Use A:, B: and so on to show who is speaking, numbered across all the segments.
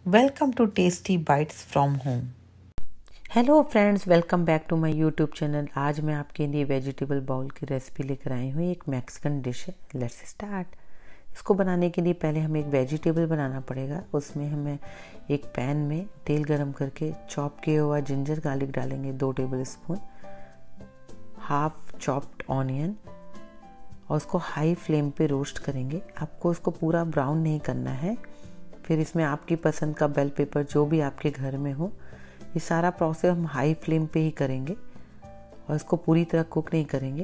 A: Welcome to Tasty Bites from Home.
B: Hello friends, welcome back to my YouTube channel. आज मैं आपके लिए vegetable bowl की recipe लेकर आई हूँ। एक मैक्सिकन डिश है। Let's start. इसको बनाने के लिए पहले हमें एक वेजिटेबल बनाना पड़ेगा। उसमें हमें एक पैन में तेल गरम करके चॉप किया हुआ जिंजर गार्लिक डालेंगे 2 tablespoon, half chopped onion, और उसको हाई फ्लेम पे रोस्ट करेंगे। आपको उसको पूरा ब्राउन नहीं करना है। फिर इसमें आपकी पसंद का बेल पेपर जो भी आपके घर में हो, ये सारा प्रोसेस हम हाई फ्लेम पे ही करेंगे और इसको पूरी तरह कुक नहीं करेंगे।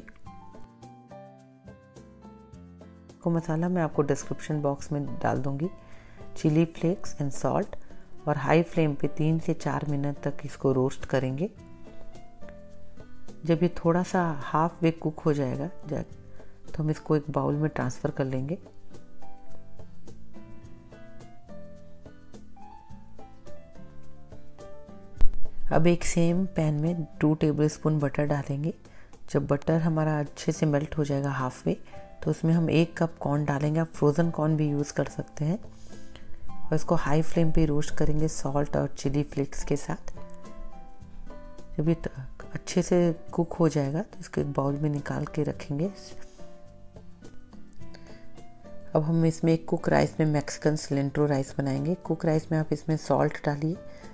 B: को मसाला मैं आपको डिस्क्रिप्शन बॉक्स में डाल दूंगी। चिली फ्लेक्स एंड सॉल्ट, और हाई फ्लेम पे 3 से 4 मिनट तक इसको रोस्ट करेंगे। जब ये थोड़ा सा हाफ वे कुक हो जाएगा तो हम इसको एक बाउल में ट्रांसफ़र कर लेंगे। अब एक सेम पैन में 2 टेबल स्पून बटर डालेंगे। जब बटर हमारा अच्छे से मेल्ट हो जाएगा हाफ वे, तो उसमें हम 1 कप कॉर्न डालेंगे। आप फ्रोज़न कॉर्न भी यूज़ कर सकते हैं, और इसको हाई फ्लेम पे रोस्ट करेंगे सॉल्ट और चिली फ्लेक्स के साथ। जब ये अच्छे से कुक हो जाएगा तो इसको एक बाउल में निकाल के रखेंगे। अब हम इसमें एक कुक राइस में मैक्सिकन सिलेंट्रो राइस बनाएंगे। कुक राइस में आप इसमें सॉल्ट डालिए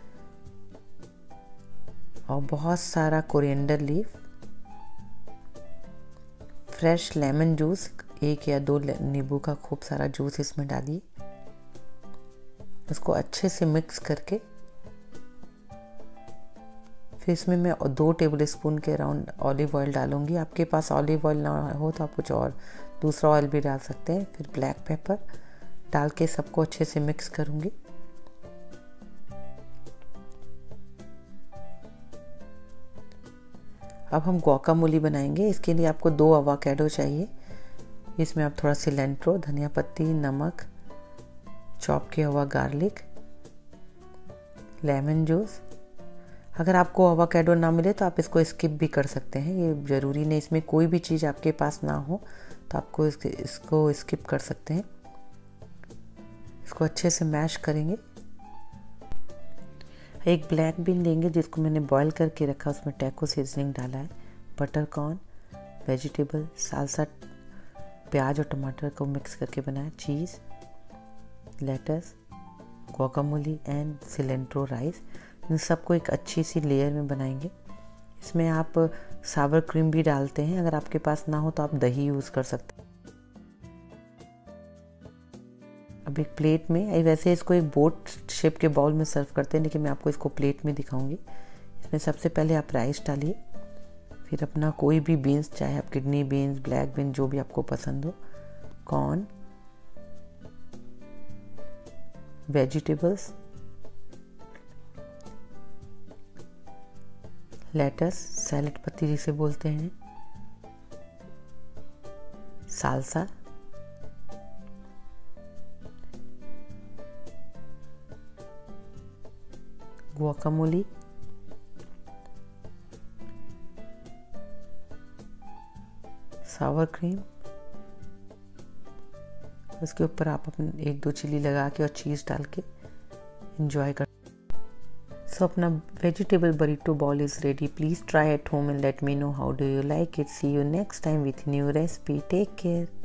B: और बहुत सारा coriander leaf, fresh lemon juice, 1 या 2 नींबू का खूब सारा जूस इसमें डालिए। इसको अच्छे से मिक्स करके फिर इसमें मैं 2 टेबल स्पून के अराउंड ऑलिव ऑयल डालूंगी। आपके पास ऑलिव ऑयल ना हो तो आप कुछ और दूसरा ऑयल भी डाल सकते हैं। फिर ब्लैक पेपर डाल के सबको अच्छे से मिक्स करूंगी। अब हम गुआकामोली बनाएंगे। इसके लिए आपको 2 अवाकाडो चाहिए। इसमें आप थोड़ा सिलेंट्रो, धनिया पत्ती, नमक, चॉप किया हुआ गार्लिक, लेमन जूस। अगर आपको अवाकाडो ना मिले तो आप इसको स्किप भी कर सकते हैं, ये ज़रूरी नहीं। इसमें कोई भी चीज़ आपके पास ना हो तो आपको इसको स्किप कर सकते हैं। इसको अच्छे से मैश करेंगे। एक ब्लैक बीन लेंगे जिसको मैंने बॉईल करके रखा, उसमें टैको सीजनिंग डाला है, बटर कॉर्न, वेजिटेबल, सालसा, प्याज और टमाटर को मिक्स करके बनाया, cheese, lettuce, guacamole and cilantro rice. इन सबको एक अच्छी सी लेयर में बनाएंगे। इसमें आप सावर क्रीम भी डालते हैं। अगर आपके पास ना हो तो आप दही यूज़ कर सकते हैं। अब एक प्लेट में, वैसे इसको एक बोट शेप के बाउल में सर्व करते हैं, लेकिन मैं आपको इसको प्लेट में दिखाऊंगी। इसमें सबसे पहले आप राइस डालिए, फिर अपना कोई भी बीन्स, चाहे आप किडनी बीन्स, ब्लैक बीन्स, जो भी आपको पसंद हो, कॉर्न, वेजिटेबल्स, लेटस, सैलेड पत्ती जिसे बोलते हैं, सालसा, गुआकामोली, सावर क्रीम। उसके ऊपर आप अपने 1-2 चिली लगा के और चीज़ डाल के एंजॉय कर। So अपना vegetable burrito bowl is ready. Please try at home and let me know how do you like it. See you next time with new recipe. Take care.